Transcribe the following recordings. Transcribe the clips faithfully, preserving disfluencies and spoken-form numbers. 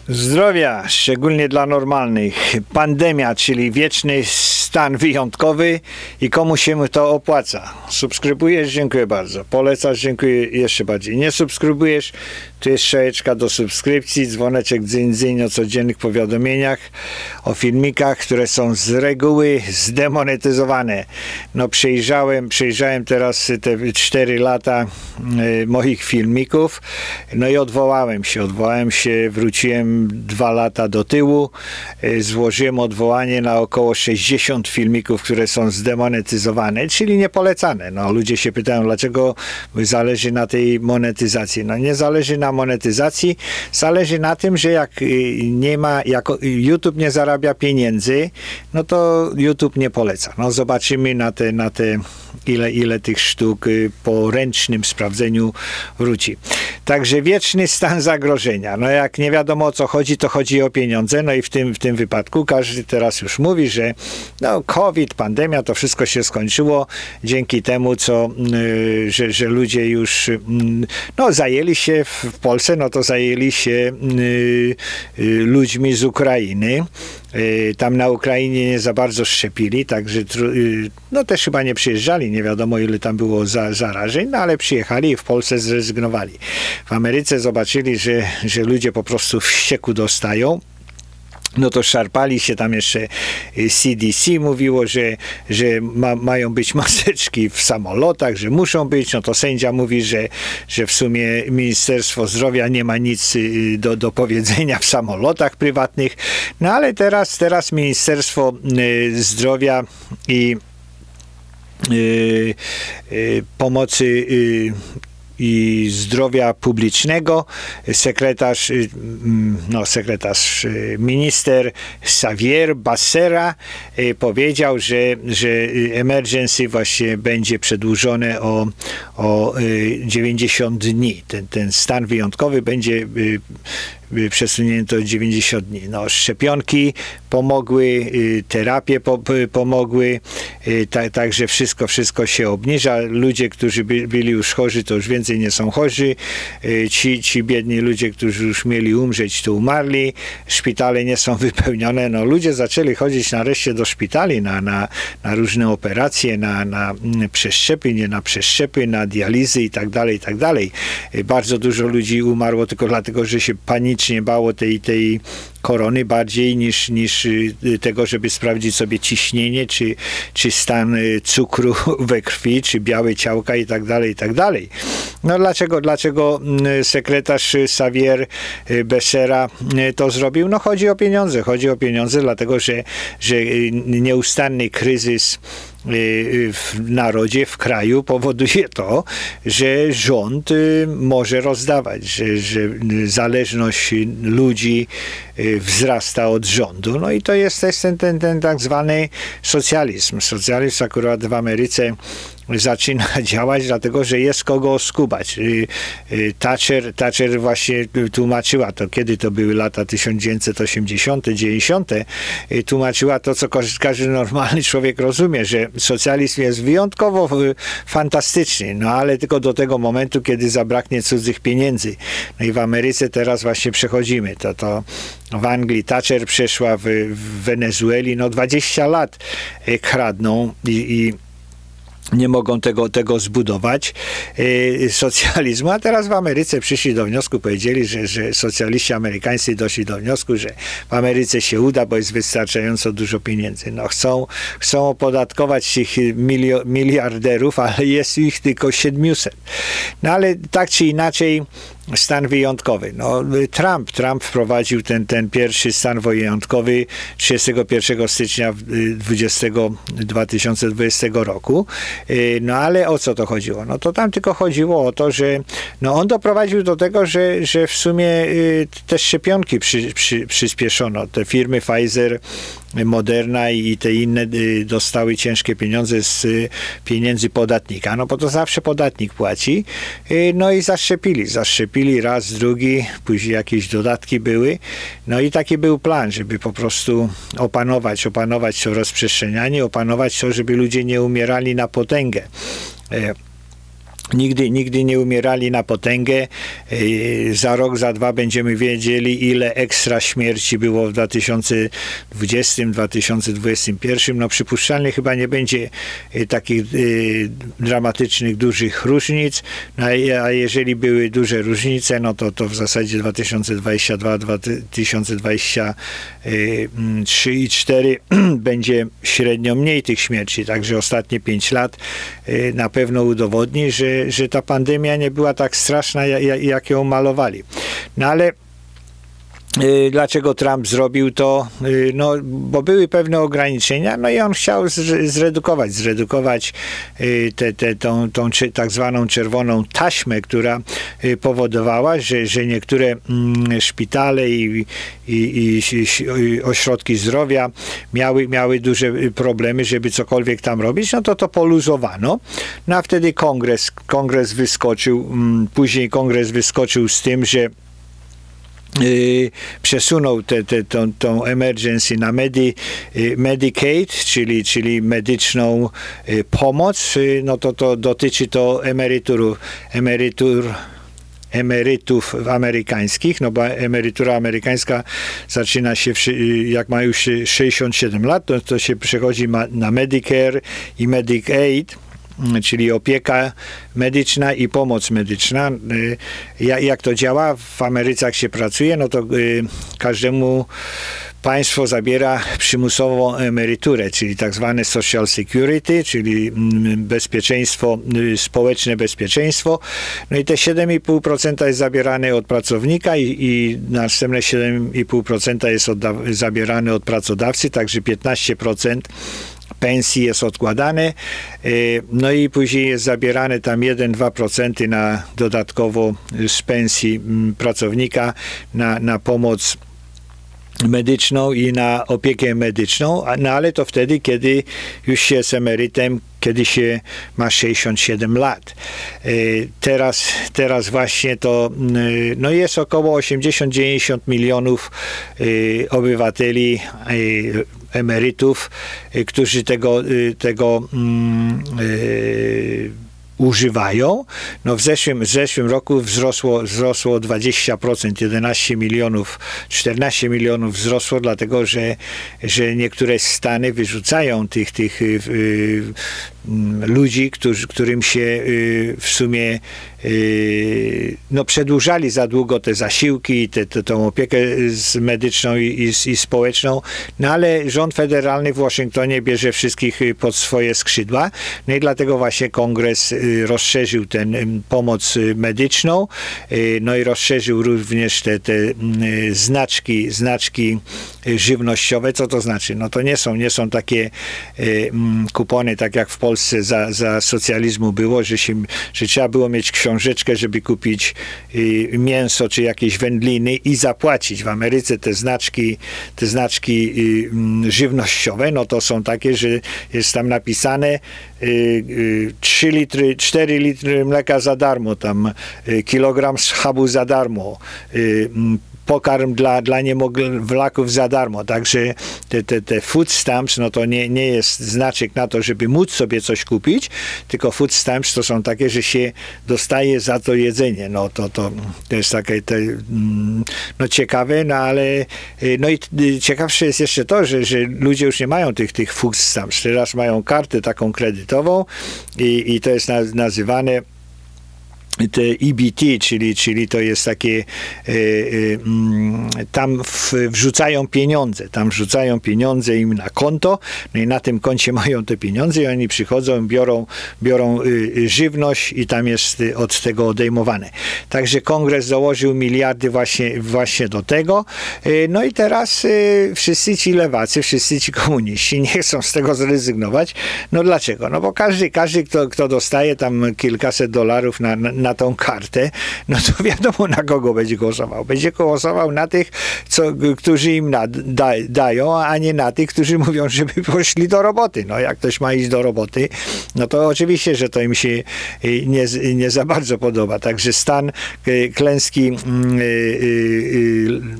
Zdrowia, szczególnie dla normalnych. Pandemia, czyli wieczny stan wyjątkowy i komu się to opłaca. Subskrybujesz? Dziękuję bardzo. Polecasz? Dziękuję jeszcze bardziej. Nie subskrybujesz? Tu jest strzałeczka do subskrypcji, dzwoneczek dzyń, dzyń o codziennych powiadomieniach, o filmikach, które są z reguły zdemonetyzowane. No przejrzałem, przejrzałem teraz te cztery lata y, moich filmików, no i odwołałem się, odwołałem się, wróciłem dwa lata do tyłu, y, złożyłem odwołanie na około sześćdziesiąt filmików, które są zdemonetyzowane, czyli niepolecane. No ludzie się pytają, dlaczego zależy na tej monetyzacji. No nie zależy na monetyzacji, zależy na tym, że jak nie ma, jak YouTube nie zarabia pieniędzy, no to YouTube nie poleca. No zobaczymy na te, na te ile, ile tych sztuk po ręcznym sprawdzeniu wróci. Także wieczny stan zagrożenia. No jak nie wiadomo o co chodzi, to chodzi o pieniądze, no i w tym, w tym wypadku każdy teraz już mówi, że no COVID, pandemia, to wszystko się skończyło dzięki temu, co, yy, że, że ludzie już yy, no zajęli się w, w Polsce, no to zajęli się yy, yy, ludźmi z Ukrainy. Yy, tam na Ukrainie nie za bardzo szczepili, także yy, no też chyba nie przyjeżdżali, nie wiadomo ile tam było za, zarażeń, no ale przyjechali i w Polsce zrezygnowali. W Ameryce zobaczyli, że, że ludzie po prostu wścieku dostają. No to szarpali się, tam jeszcze C D C mówiło, że, że ma, mają być maseczki w samolotach, że muszą być, no to sędzia mówi, że, że w sumie Ministerstwo Zdrowia nie ma nic do, do powiedzenia w samolotach prywatnych, no ale teraz, teraz Ministerstwo Zdrowia i Yy, yy, pomocy yy, i zdrowia publicznego, sekretarz, no sekretarz, minister Xavier Becerra powiedział, że, że emergency właśnie będzie przedłużone o, o dziewięćdziesiąt dni. Ten, ten stan wyjątkowy będzie przesunięto o dziewięćdziesiąt dni. No, szczepionki pomogły, terapie po, pomogły, tak, także wszystko, wszystko się obniża. Ludzie, którzy by, byli już chorzy, to już więcej nie są chorzy. Ci, ci biedni ludzie, którzy już mieli umrzeć, to umarli. Szpitale nie są wypełnione. No, ludzie zaczęli chodzić nareszcie do szpitali na, na, na różne operacje, na, na przeszczepy, nie na przeszczepy, na dializy i tak dalej, i tak dalej. Bardzo dużo ludzi umarło tylko dlatego, że się panicznie bało tej, tej korony bardziej niż, niż tego, żeby sprawdzić sobie ciśnienie, czy, czy stan cukru we krwi, czy białe ciałka i tak dalej, i tak dalej. No dlaczego, dlaczego sekretarz Xavier Becerra to zrobił? No chodzi o pieniądze, chodzi o pieniądze, dlatego, że, że nieustanny kryzys w narodzie, w kraju powoduje to, że rząd może rozdawać, że, że zależność ludzi wzrasta od rządu. No i to jest, to jest ten, ten, ten tak zwany socjalizm. Socjalizm akurat w Ameryce zaczyna działać, dlatego że jest kogo oskubać. Thatcher, Thatcher właśnie tłumaczyła to, kiedy to były lata tysiąc dziewięćset osiemdziesiąte, dziewięćdziesiąte. Tłumaczyła to, co każdy normalny człowiek rozumie, że socjalizm jest wyjątkowo fantastyczny, no ale tylko do tego momentu, kiedy zabraknie cudzych pieniędzy. No i w Ameryce teraz właśnie przechodzimy. To, to w Anglii Thatcher przeszła, w, w Wenezueli, no dwadzieścia lat kradną i, i nie mogą tego, tego zbudować, yy, socjalizmu, a teraz w Ameryce przyszli do wniosku, powiedzieli, że, że socjaliści amerykańscy doszli do wniosku, że w Ameryce się uda, bo jest wystarczająco dużo pieniędzy. No chcą, chcą opodatkować tych milio, miliarderów, ale jest ich tylko siedmiuset. No ale tak czy inaczej stan wyjątkowy. No, Trump, Trump wprowadził ten, ten pierwszy stan wyjątkowy trzydziestego pierwszego stycznia dwa tysiące dwudziestego roku. No ale o co to chodziło? No to tam tylko chodziło o to, że no on doprowadził do tego, że, że w sumie te szczepionki przy, przy, przyspieszono. Te firmy Pfizer, Moderna i te inne dostały ciężkie pieniądze z pieniędzy podatnika, no bo to zawsze podatnik płaci, no i zaszczepili, zaszczepili raz, drugi, później jakieś dodatki były, no i taki był plan, żeby po prostu opanować, opanować to rozprzestrzenianie, opanować to, żeby ludzie nie umierali na potęgę. Nigdy, nigdy nie umierali na potęgę. Za rok, za dwa będziemy wiedzieli, ile ekstra śmierci było w dwa tysiące dwudziestym, dwa tysiące dwudziestym pierwszym. No przypuszczalnie chyba nie będzie takich dramatycznych, dużych różnic. No, a jeżeli były duże różnice, no to, to w zasadzie dwa tysiące dwudziesty drugi, dwa tysiące dwudziesty trzeci i czwarty będzie średnio mniej tych śmierci. Także ostatnie pięć lat na pewno udowodni, że że ta pandemia nie była tak straszna, jak ją malowali. No ale dlaczego Trump zrobił to? No, bo były pewne ograniczenia, no i on chciał zredukować, zredukować te, te, tą, tą tak zwaną czerwoną taśmę, która powodowała, że, że niektóre szpitale i, i, i ośrodki zdrowia miały, miały duże problemy, żeby cokolwiek tam robić, no to to poluzowano. No a wtedy kongres, kongres wyskoczył, później kongres wyskoczył z tym, że Yy, przesunął te, te, tą, tą emergency na Medi, yy, Medicaid, czyli, czyli medyczną yy, pomoc, yy, no to, to dotyczy to emerytur, emerytur emerytów amerykańskich, no bo emerytura amerykańska zaczyna się, w, jak ma już sześćdziesiąt siedem lat, to, to się przechodzi ma, na Medicare i Medicaid, czyli opieka medyczna i pomoc medyczna. Jak to działa? W Ameryce jak się pracuje, no to każdemu państwo zabiera przymusową emeryturę, czyli tak zwane Social Security, czyli bezpieczeństwo, społeczne bezpieczeństwo. No i te siedem i pół procent jest zabierane od pracownika i, i następne siedem i pół procent jest odda- zabierane od pracodawcy, także piętnaście procent pensji jest odkładane, no i później jest zabierane tam jeden do dwóch procent na dodatkowo z pensji pracownika na, na pomoc medyczną i na opiekę medyczną, no ale to wtedy, kiedy już się jest emerytem, kiedy się ma sześćdziesiąt siedem lat. Teraz, teraz właśnie to no jest około osiemdziesiąt do dziewięćdziesięciu milionów obywateli, emerytów, którzy tego, tego yy, używają. No w zeszłym, w zeszłym roku wzrosło, wzrosło dwadzieścia procent, jedenaście milionów, czternaście milionów wzrosło, dlatego że, że niektóre stany wyrzucają tych, tych yy, yy, ludzi, którzy, którym się yy, w sumie yy, no przedłużali za długo te zasiłki, te, te, tą opiekę medyczną i, i, i społeczną, no ale rząd federalny w Waszyngtonie bierze wszystkich pod swoje skrzydła, no i dlatego właśnie kongres rozszerzył tę pomoc medyczną, no i rozszerzył również te, te znaczki, znaczki żywnościowe. Co to znaczy? No to nie są, nie są takie kupony, tak jak w Polsce za, za socjalizmu było, że, się, że trzeba było mieć książeczkę, żeby kupić mięso czy jakieś wędliny i zapłacić. W Ameryce te znaczki, te znaczki żywnościowe, no to są takie, że jest tam napisane trzy litry, cztery litry mleka za darmo, tam kilogram schabu za darmo, pokarm dla, dla niemowlaków za darmo. Także te, te, te food stamps, no to nie, nie jest znaczek na to, żeby móc sobie coś kupić, tylko food stamps to są takie, że się dostaje za to jedzenie. No to, to, to jest takie te, no ciekawe, no ale no i ciekawsze jest jeszcze to, że, że ludzie już nie mają tych, tych food stamps. Teraz mają kartę taką kredytową i, i to jest nazywane te E B T, czyli, czyli to jest takie, y, y, tam w, wrzucają pieniądze, tam wrzucają pieniądze im na konto, no i na tym koncie mają te pieniądze i oni przychodzą, biorą, biorą y, żywność i tam jest od tego odejmowane. Także kongres założył miliardy właśnie, właśnie do tego, y, no i teraz y, wszyscy ci lewacy, wszyscy ci komuniści nie chcą z tego zrezygnować. No dlaczego? No bo każdy, każdy kto, kto dostaje tam kilkaset dolarów na, na na tą kartę, no to wiadomo, na kogo będzie głosował. Będzie głosował na tych, co, którzy im na, da, dają, a nie na tych, którzy mówią, żeby poszli do roboty. No jak ktoś ma iść do roboty, no to oczywiście, że to im się nie, nie za bardzo podoba. Także stan klęski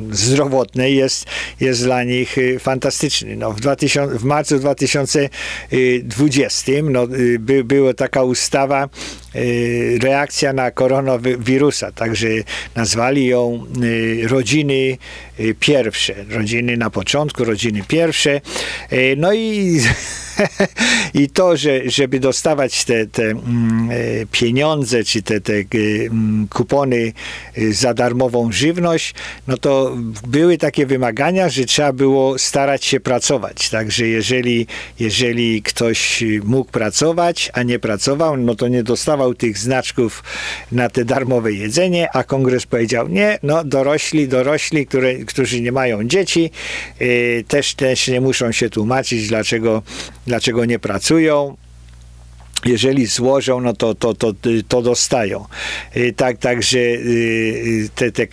zdrowotnej jest, jest dla nich fantastyczny. No, w, dwa tysiące, w marcu dwa tysiące dwudziestym no, by, była taka ustawa reakcja na koronawirusa, także nazwali ją rodziny pierwsze. Rodziny na początku, rodziny pierwsze. No i i to, że, żeby dostawać te, te mm, pieniądze, czy te, te mm, kupony za darmową żywność, no to były takie wymagania, że trzeba było starać się pracować. Także jeżeli, jeżeli ktoś mógł pracować, a nie pracował, no to nie dostawał tych znaczków na te darmowe jedzenie, a kongres powiedział, nie, no dorośli, dorośli, które, którzy nie mają dzieci, y, też, też nie muszą się tłumaczyć, dlaczego dlaczego nie pracują. Jeżeli złożą, no to, to, to, to dostają. Tak, także te, te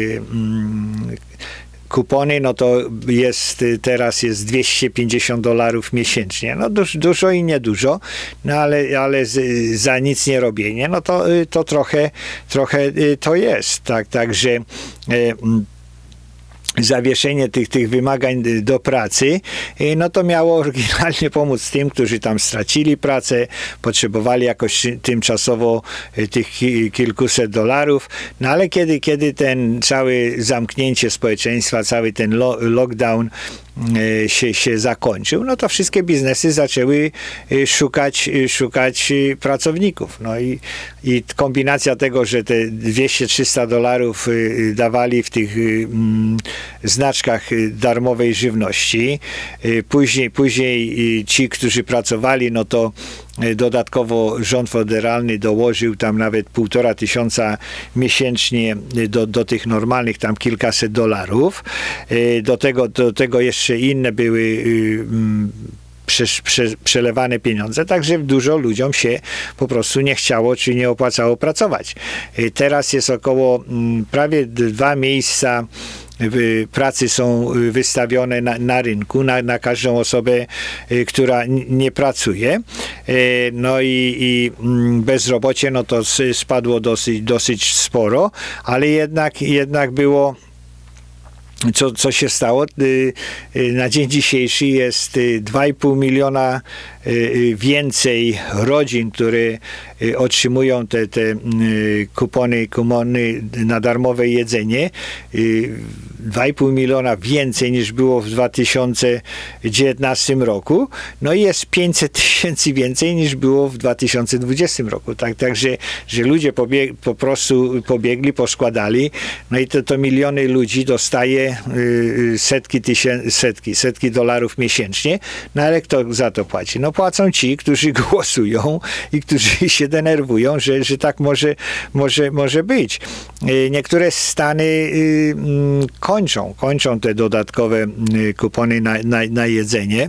kupony, no to jest, teraz jest dwieście pięćdziesiąt dolarów miesięcznie. No dużo, dużo i niedużo, no ale, ale z, za nic nie robienie, no to, to trochę, trochę to jest. Tak, także zawieszenie tych, tych wymagań do pracy, no to miało oryginalnie pomóc tym, którzy tam stracili pracę, potrzebowali jakoś tymczasowo tych kilkuset dolarów, no ale kiedy, kiedy ten cały zamknięcie społeczeństwa, cały ten lo lockdown się, się zakończył, no to wszystkie biznesy zaczęły szukać, szukać pracowników. No i, i kombinacja tego, że te dwieście trzysta dolarów dawali w tych mm, znaczkach darmowej żywności, później, później ci, którzy pracowali, no to dodatkowo rząd federalny dołożył tam nawet półtora tysiąca miesięcznie do, do tych normalnych tam kilkaset dolarów. Do tego, do tego jeszcze inne były Prze, prze, przelewane pieniądze, także dużo ludziom się po prostu nie chciało, czy nie opłacało pracować. Teraz jest około prawie dwa miejsca pracy są wystawione na, na rynku, na, na każdą osobę, która nie pracuje. No i, i bezrobocie, no to spadło dosyć, dosyć sporo, ale jednak, jednak było Co, co się stało? Na dzień dzisiejszy jest dwa i pół miliona więcej rodzin, które otrzymują te, te kupony, kupony na darmowe jedzenie. dwa i pół miliona więcej niż było w dwa tysiące dziewiętnastym roku. No i jest pięćset tysięcy więcej niż było w dwa tysiące dwudziestym roku. Tak, także, że ludzie pobieg, po prostu pobiegli, poskładali. No i to, to miliony ludzi dostaje setki tysięcy, setki, setki dolarów miesięcznie. No ale kto za to płaci? No płacą ci, którzy głosują i którzy się denerwują, że, że tak może, może, może być. Niektóre stany kończą, kończą te dodatkowe kupony na, na, na jedzenie.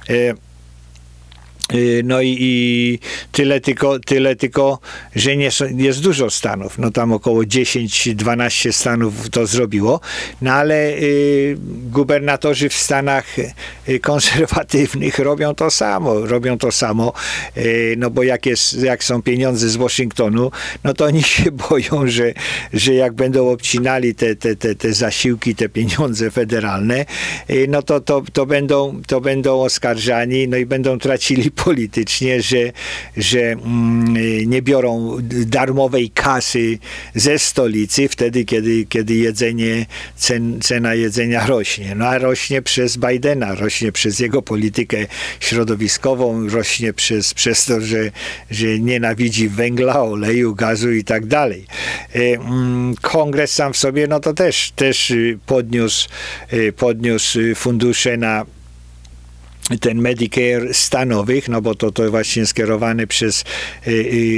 No i, i tyle tylko, tyle tylko, że nie jest dużo stanów. No tam około dziesięć dwanaście stanów to zrobiło. No ale y, gubernatorzy w Stanach konserwatywnych robią to samo. Robią to samo, y, no bo jak, jest, jak są pieniądze z Waszyngtonu, no to oni się boją, że, że jak będą obcinali te, te, te, te zasiłki, te pieniądze federalne, y, no to, to, to, będą, to będą oskarżani, no i będą tracili politycznie, że, że mm, nie biorą darmowej kasy ze stolicy wtedy, kiedy, kiedy jedzenie, cen, cena jedzenia rośnie. No a rośnie przez Bidena, rośnie przez jego politykę środowiskową, rośnie przez, przez to, że, że nienawidzi węgla, oleju, gazu i tak dalej. Kongres sam w sobie, no to też, też podniósł, podniósł fundusze na ten Medicare stanowych, no bo to, to właśnie skierowane przez y, y,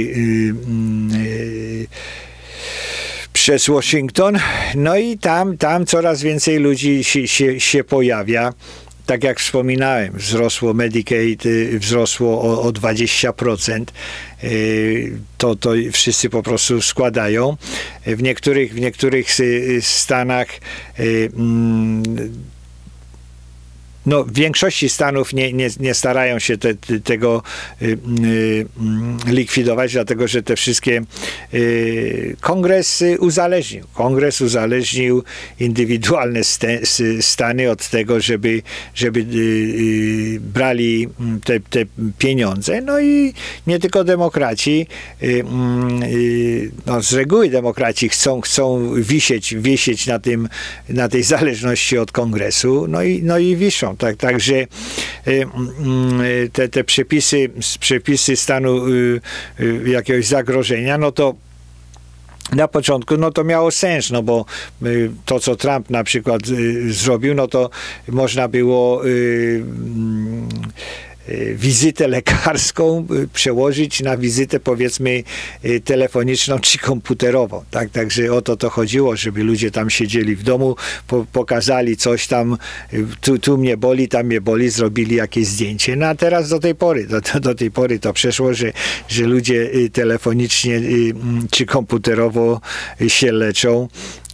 y, przez Waszyngton. No i tam, tam coraz więcej ludzi się, się, się pojawia. Tak jak wspominałem, wzrosło Medicaid, wzrosło o, o dwadzieścia procent. To, to wszyscy po prostu składają. W niektórych, w niektórych stanach no, w większości stanów nie, nie, nie starają się te, te, tego y, y, likwidować, dlatego że te wszystkie y, kongres uzależnił. Kongres uzależnił indywidualne ste, stany od tego, żeby, żeby y, y, brali te, te pieniądze. No i nie tylko demokraci, y, y, no, z reguły demokraci chcą, chcą wisieć, wisieć na, tym, na tej zależności od kongresu, no i, no i wiszą. Tak, także te, te przepisy, przepisy stanu jakiegoś zagrożenia, no to na początku, no to miało sens, no bo to, co Trump na przykład zrobił, no to można było wizytę lekarską przełożyć na wizytę, powiedzmy, telefoniczną czy komputerową. Tak? Także o to to chodziło, żeby ludzie tam siedzieli w domu, po, pokazali coś tam, tu, tu mnie boli, tam mnie boli, zrobili jakieś zdjęcie. No a teraz do tej pory, do, do tej pory to przeszło, że, że ludzie telefonicznie czy komputerowo się leczą.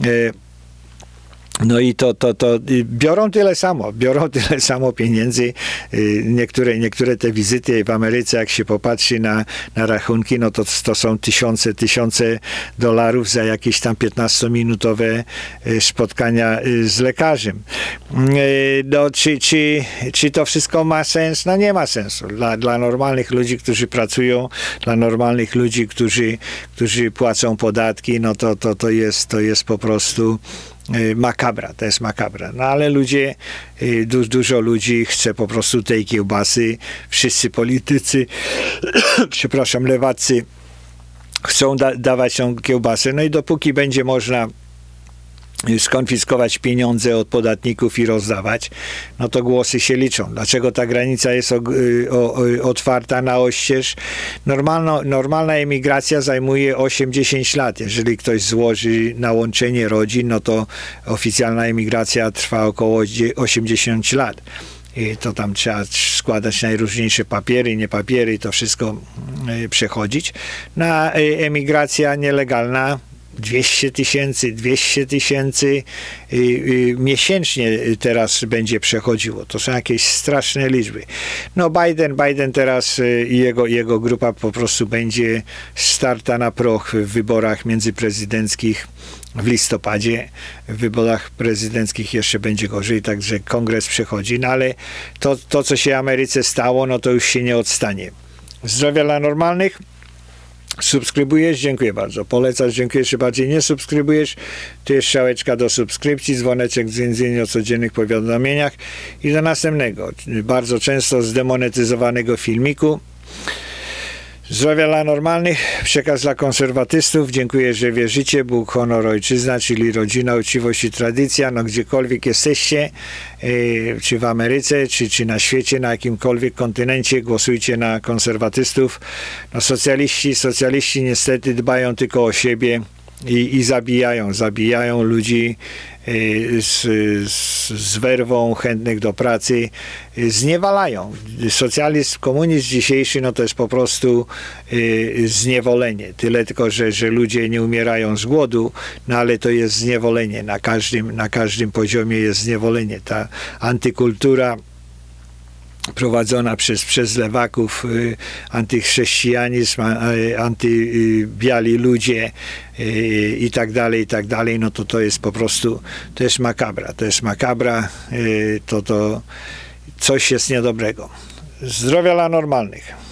No i to, to, to biorą tyle samo, biorą tyle samo pieniędzy. Niektóre, niektóre te wizyty w Ameryce, jak się popatrzy na, na rachunki, no to, to są tysiące, tysiące dolarów za jakieś tam piętnastominutowe spotkania z lekarzem. No, czy, czy, czy to wszystko ma sens? No nie ma sensu. Dla, dla normalnych ludzi, którzy pracują, dla normalnych ludzi, którzy, którzy płacą podatki, no to, to, to, jest, to jest po prostu makabra, to jest makabra. No ale ludzie, du, dużo ludzi chce po prostu tej kiełbasy. Wszyscy politycy, przepraszam, lewacy chcą da, dawać tą kiełbasę. No i dopóki będzie można skonfiskować pieniądze od podatników i rozdawać, no to głosy się liczą. Dlaczego ta granica jest o, o, o, otwarta na oścież? Normalno, normalna emigracja zajmuje osiem do dziesięciu lat. Jeżeli ktoś złoży na łączenie rodzin, no to oficjalna emigracja trwa około osiemdziesiąt lat. I to tam trzeba składać najróżniejsze papiery, nie papiery, to wszystko przechodzić. Na emigracja nielegalna dwieście tysięcy, dwieście tysięcy y, y, miesięcznie teraz będzie przechodziło. To są jakieś straszne liczby. No Biden, Biden teraz y, i jego, jego grupa po prostu będzie starta na proch w wyborach międzyprezydenckich w listopadzie. W wyborach prezydenckich jeszcze będzie gorzej, także kongres przechodzi. No ale to, to co się w Ameryce stało, no to już się nie odstanie. Zdrowia dla normalnych. Subskrybujesz? Dziękuję bardzo. Polecasz? Dziękuję. Jeszcze bardziej nie subskrybujesz? Tu jest strzałeczka do subskrypcji, dzwoneczek z językiem o codziennych powiadomieniach i do następnego, bardzo często zdemonetyzowanego filmiku. Zdrowia dla normalnych, przekaz dla konserwatystów. Dziękuję, że wierzycie. Bóg, honor, ojczyzna, czyli rodzina, uczciwość i tradycja. No gdziekolwiek jesteście, yy, czy w Ameryce, czy, czy na świecie, na jakimkolwiek kontynencie, głosujcie na konserwatystów. No socjaliści, socjaliści niestety dbają tylko o siebie i, i zabijają, zabijają ludzi z, z, z werwą chętnych do pracy, zniewalają. Socjalizm, komunizm dzisiejszy, no to jest po prostu y, zniewolenie. Tyle tylko, że, że ludzie nie umierają z głodu, no ale to jest zniewolenie. Na każdym, na każdym poziomie jest zniewolenie. Ta antykultura prowadzona przez, przez lewaków, y, antychrześcijanizm, y, antybiali ludzie y, i tak dalej, i tak dalej, no to to jest po prostu, to jest makabra, to jest makabra, y, to, to coś jest niedobrego. Zdrowia dla normalnych.